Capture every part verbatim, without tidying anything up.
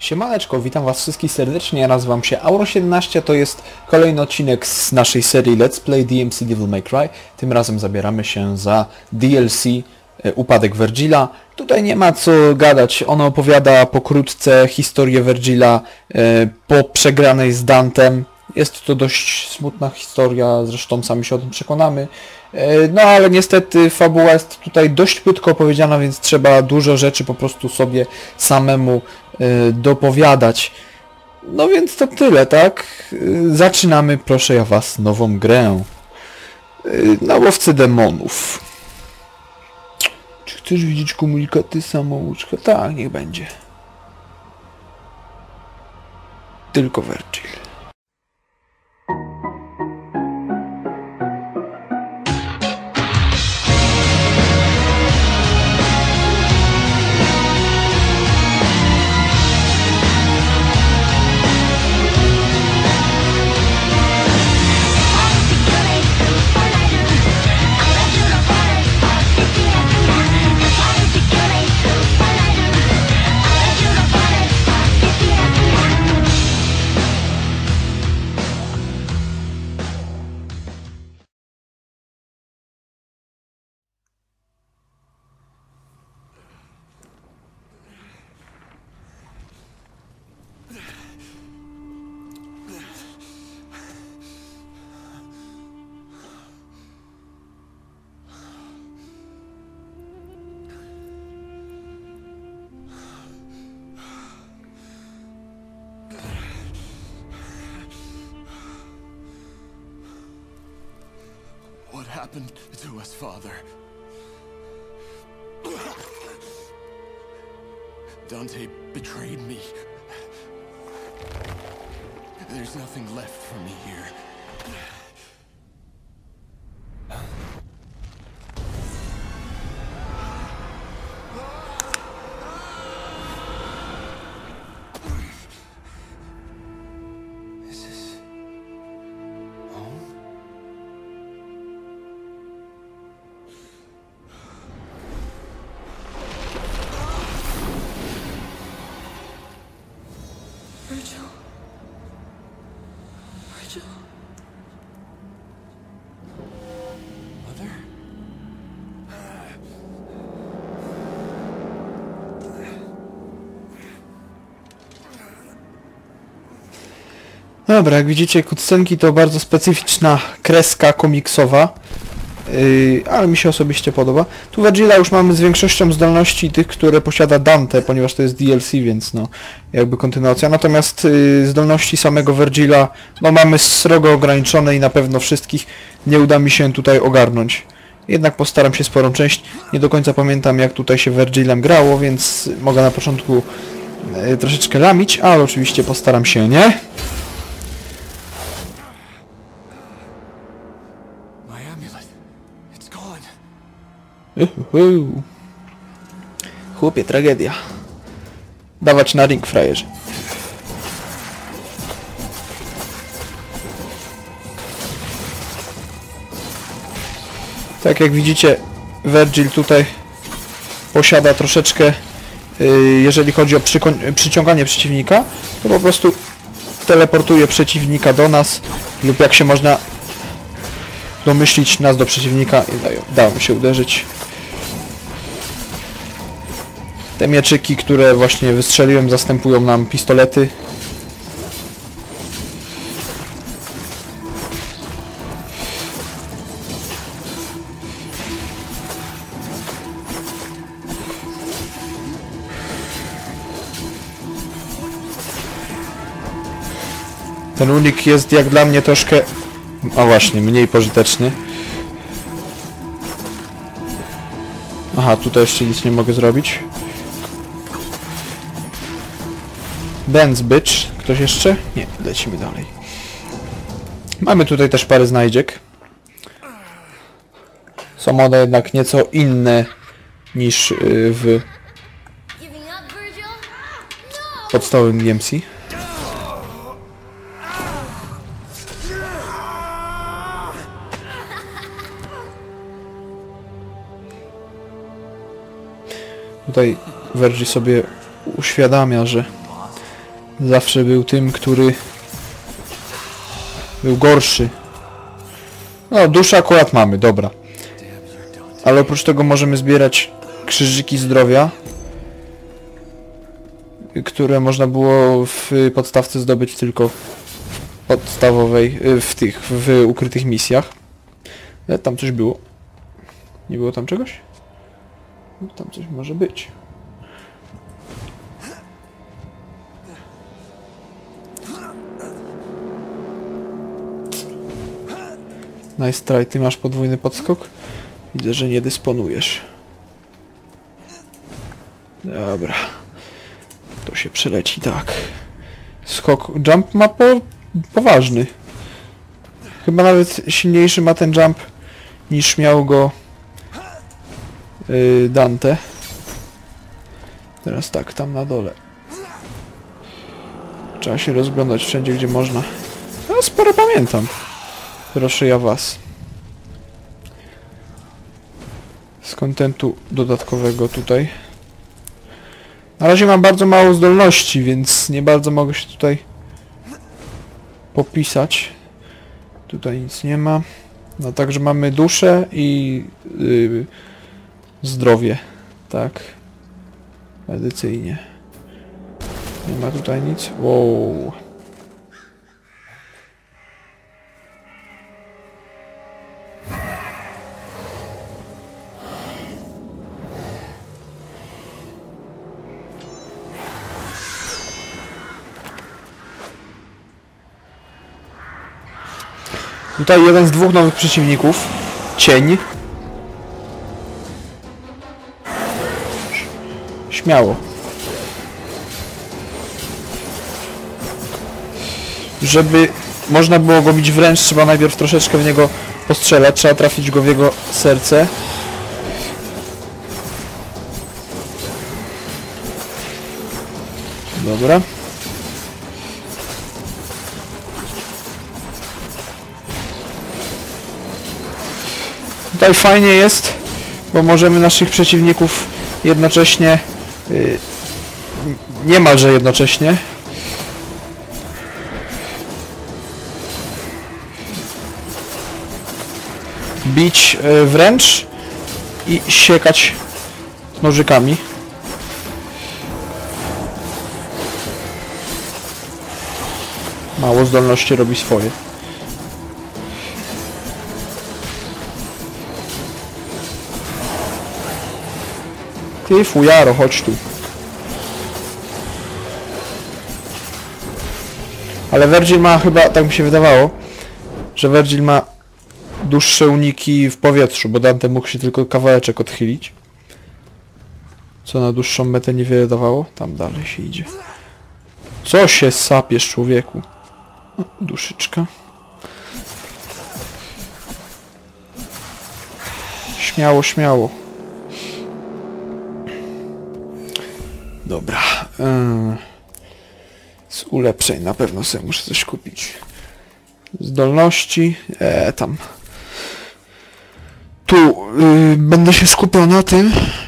Siemaneczko, witam was wszystkich serdecznie, ja nazywam się Auro siedemnaście, to jest kolejny odcinek z naszej serii Let's Play D M C Devil May Cry. Tym razem zabieramy się za D L C e, Upadek Vergila. Tutaj nie ma co gadać, ono opowiada pokrótce historię Vergila e, po przegranej z Dantem. Jest to dość smutna historia, zresztą sami się o tym przekonamy. No ale niestety fabuła jest tutaj dość płytko opowiedziana, więc trzeba dużo rzeczy po prostu sobie samemu y, dopowiadać. No więc to tyle, tak? Y, zaczynamy, proszę ja was, nową grę. Y, na łowcy demonów. Czy chcesz widzieć komunikaty samouczka? Tak, niech będzie. Tylko Vergil. What happened to us, Father? Dante betrayed me. There's nothing left for me here. Virgil. Virgil. Mother? Dobra, jak widzicie, cutscenki to bardzo specyficzna kreska komiksowa, yy, ale mi się osobiście podoba. Tu Vergila już mamy z większością zdolności tych, które posiada Dante, ponieważ to jest D L C, więc no jakby kontynuacja. Natomiast yy, zdolności samego Vergila no mamy srogo ograniczone i na pewno wszystkich nie uda mi się tutaj ogarnąć. Jednak postaram się sporą część. Nie do końca pamiętam, jak tutaj się Vergilem grało, więc mogę na początku yy, troszeczkę lamić, ale oczywiście postaram się, nie? Uhuhu. Chłopie, tragedia. Dawać na ring, frajerzy. Tak jak widzicie, Vergil tutaj posiada troszeczkę, yy, jeżeli chodzi o przyciąganie przeciwnika, to po prostu teleportuje przeciwnika do nas, lub jak się można domyślić, nas do przeciwnika i dało mi się uderzyć. Te mieczyki, które właśnie wystrzeliłem, zastępują nam pistolety. Ten unik jest jak dla mnie troszkę, a właśnie, mniej pożyteczny. Aha, tutaj jeszcze nic nie mogę zrobić. Dance Bitch. Ktoś jeszcze? Nie, lecimy dalej. Mamy tutaj też parę znajdziek. Są one jednak nieco inne niż w podstawowym D M C. Tutaj Vergil sobie uświadamia, że zawsze był tym, który był gorszy. No, duszę akurat mamy, dobra. Ale oprócz tego możemy zbierać krzyżyki zdrowia, które można było w podstawce zdobyć tylko w podstawowej, w tych, w ukrytych misjach. Ale tam coś było. Nie było tam czegoś? Tam coś może być. Nice try, ty masz podwójny podskok? Widzę, że nie dysponujesz. Dobra. To się przeleci tak. Skok, jump ma po, poważny. Chyba nawet silniejszy ma ten jump niż miał go yy, Dante. Teraz tak, tam na dole. Trzeba się rozglądać wszędzie, gdzie można. Ja sporo pamiętam. Proszę ja was. Z kontentu dodatkowego tutaj. Na razie mam bardzo mało zdolności, więc nie bardzo mogę się tutaj popisać. Tutaj nic nie ma. No także mamy duszę i yy, zdrowie. Tak. Tradycyjnie. Nie ma tutaj nic. Wow. Tutaj jeden z dwóch nowych przeciwników. Cień. Śmiało. Żeby można było go bić wręcz, trzeba najpierw troszeczkę w niego postrzelać. Trzeba trafić go w jego serce. Dobra. Tutaj fajnie jest, bo możemy naszych przeciwników jednocześnie, yy, niemalże jednocześnie, bić yy, wręcz i siekać nożykami. Mało zdolności robi swoje. Ty fujaro, chodź tu. Ale Vergil ma chyba, tak mi się wydawało, że Vergil ma dłuższe uniki w powietrzu, bo Dante mógł się tylko kawałeczek odchylić. Co na dłuższą metę niewiele dawało. Tam dalej się idzie. Co się sapiesz, człowieku? O, duszyczka. Śmiało, śmiało. Dobra. Yy. Z ulepszeń na pewno sobie muszę coś kupić. Zdolności. E, tam. Tu yy, będę się skupiał na tym,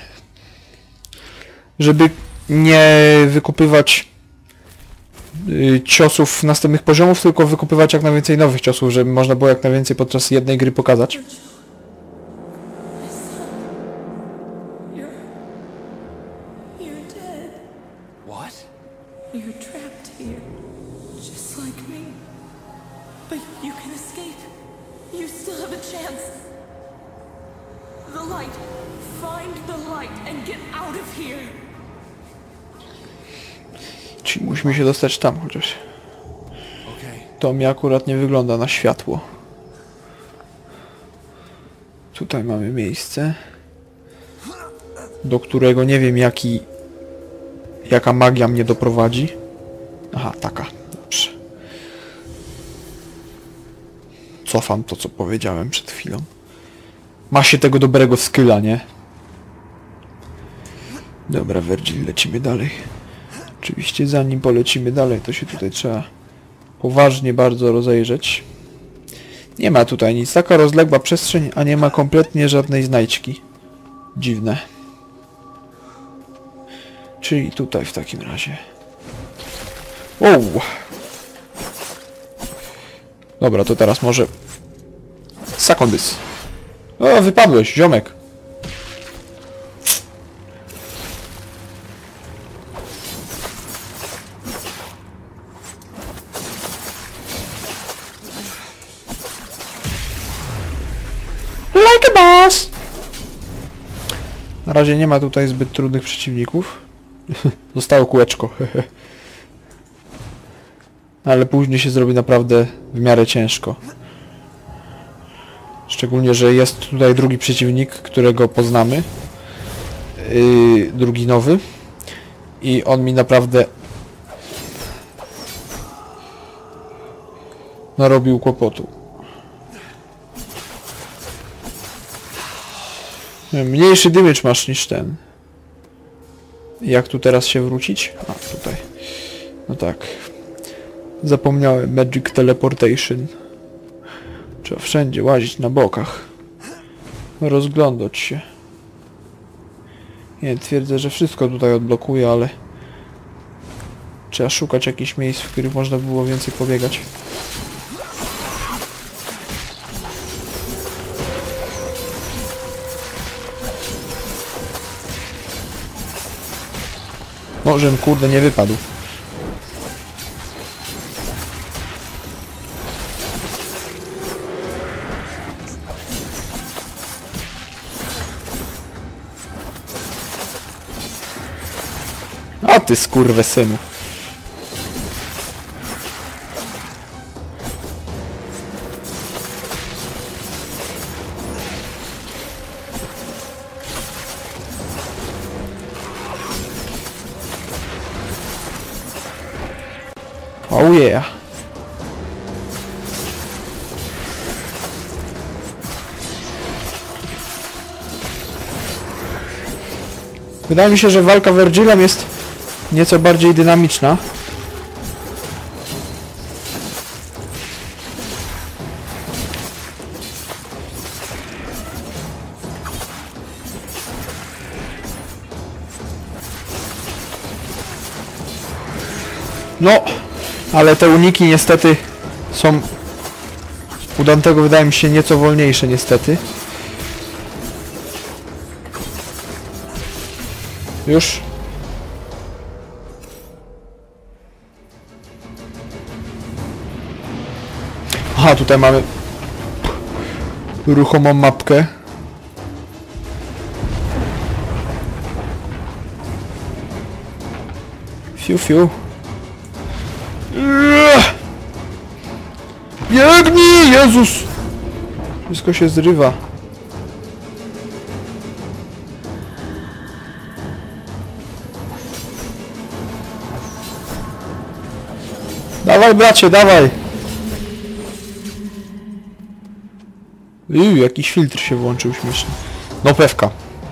żeby nie wykupywać yy, ciosów następnych poziomów, tylko wykupywać jak najwięcej nowych ciosów, żeby można było jak najwięcej podczas jednej gry pokazać. You're trapped here, just like me. But you can escape. You still have a chance. The light. Find the light and get out of here. Czyli musimy się dostać tam chociaż. To mi akurat nie wygląda na światło. Tutaj mamy miejsce, do którego nie wiem jaki jaka magia mnie doprowadzi. Aha, taka. Dobrze. Cofam to, co powiedziałem przed chwilą. Ma się tego dobrego skilla, nie? Dobra, Vergil, lecimy dalej. Oczywiście zanim polecimy dalej, to się tutaj trzeba poważnie bardzo rozejrzeć. Nie ma tutaj nic. Taka rozległa przestrzeń, a nie ma kompletnie żadnej znajdźki. Dziwne. Czyli tutaj w takim razie. Wow. Dobra, to teraz może... Sekundys. O, wypadłeś, ziomek. Like a boss! Na razie nie ma tutaj zbyt trudnych przeciwników. Zostało kółeczko. Ale później się zrobi naprawdę w miarę ciężko. Szczególnie, że jest tutaj drugi przeciwnik, którego poznamy. Yy, drugi nowy. I on mi naprawdę narobił kłopotu. Mniejszy damage masz niż ten. Jak tu teraz się wrócić? A, tutaj. No tak. Zapomniałem. Magic Teleportation. Trzeba wszędzie łazić na bokach. Rozglądać się. Nie, twierdzę, że wszystko tutaj odblokuje, ale... Trzeba szukać jakichś miejsc, w których można było więcej pobiegać. No, żem kurde nie wypadł. A ty skurwysynu. Oh yeah. Wydaje mi się, że walka Vergilem jest nieco bardziej dynamiczna. No, ale te uniki niestety są u Dantego, wydaje mi się, nieco wolniejsze niestety. Już. Aha, tutaj mamy ruchomą mapkę. Fiu, fiu. Biegnij, Jezus! Wszystko się zrywa. Dawaj, bracie, dawaj! Uuu, jakiś filtr się włączył śmieszny. No pewka.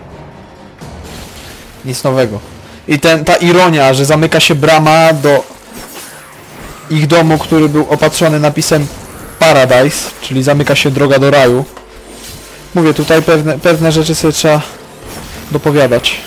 Nic nowego. I ten, ta ironia, że zamyka się brama do ich domu, który był opatrzony napisem Paradise, czyli zamyka się droga do raju. Mówię, tutaj pewne, pewne rzeczy sobie trzeba dopowiadać.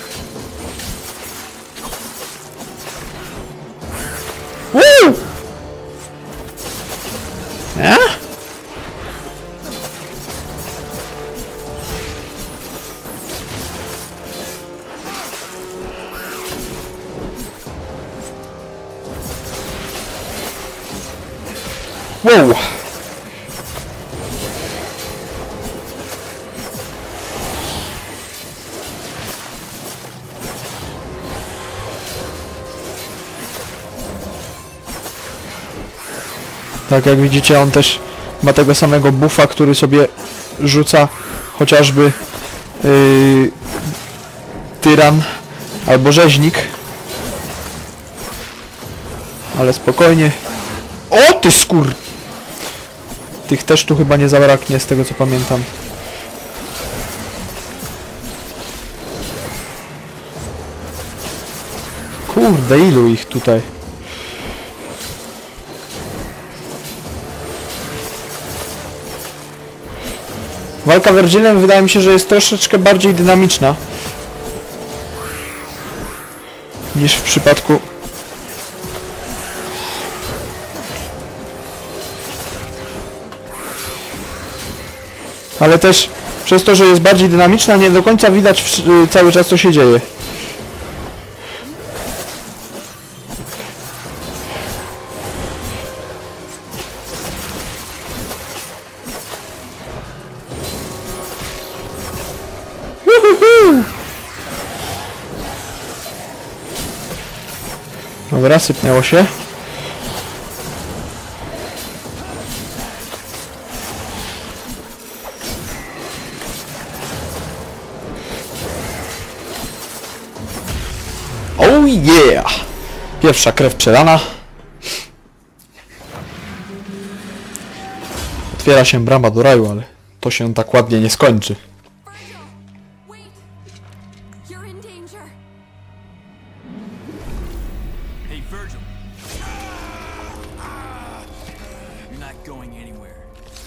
Woo! Nie? Wow! Tak jak widzicie, on też ma tego samego buffa, który sobie rzuca chociażby yy, tyran albo rzeźnik. Ale spokojnie. O ty skur... Tych też tu chyba nie zabraknie, z tego co pamiętam. Kurde, ilu ich tutaj? Walka Vergilem wydaje mi się, że jest troszeczkę bardziej dynamiczna niż w przypadku Ale też przez to, że jest bardziej dynamiczna, nie do końca widać w, cały czas, co się dzieje. Uhuhu. Dobra, sypnęło się. Oh yeah! Pierwsza krew przelana. Otwiera się brama do raju, ale to się tak ładnie nie skończy. Virgil! Wait! You're in danger. Hey, Virgil. You're not going anywhere.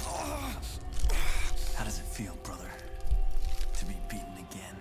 How does it feel, brother? To be beaten again?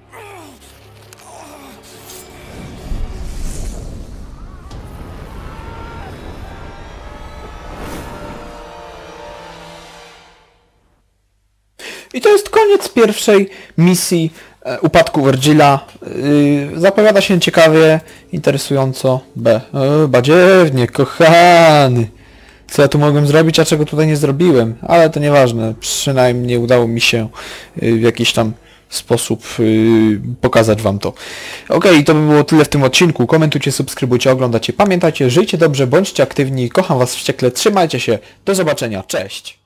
I to jest koniec pierwszej misji e, upadku Virgila. Yy, zapowiada się ciekawie, interesująco. B. O, badziewnie, kochany. Co ja tu mogłem zrobić, a czego tutaj nie zrobiłem? Ale to nieważne. Przynajmniej udało mi się yy, w jakiś tam sposób yy, pokazać wam to. Okej, to by było tyle w tym odcinku. Komentujcie, subskrybujcie, oglądacie. Pamiętajcie, żyjcie dobrze, bądźcie aktywni. Kocham was wściekle. Trzymajcie się. Do zobaczenia. Cześć.